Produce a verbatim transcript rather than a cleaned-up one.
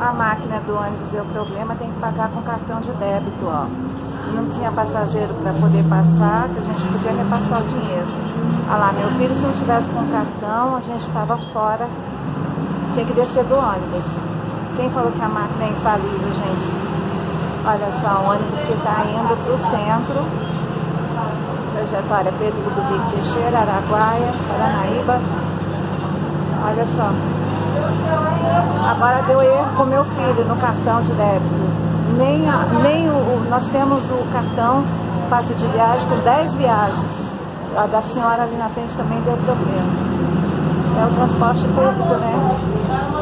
a máquina do ônibus deu problema, tem que pagar com cartão de débito, ó. Não tinha passageiro para poder passar, que a gente podia repassar o dinheiro. Olha lá, meu filho, se não tivesse com cartão, a gente estava fora, tinha que descer do ônibus. Quem falou que a máquina é infalível, gente? Olha só, o ônibus que está indo para o centro, trajetória Pedro Ludovico Teixeira, Araguaia, Paranaíba. Olha só. Agora deu erro com meu filho no cartão de débito. Nem, a, nem o, o, nós temos o cartão passe de viagem com dez viagens. A da senhora ali na frente também deu problema. É o transporte público, né?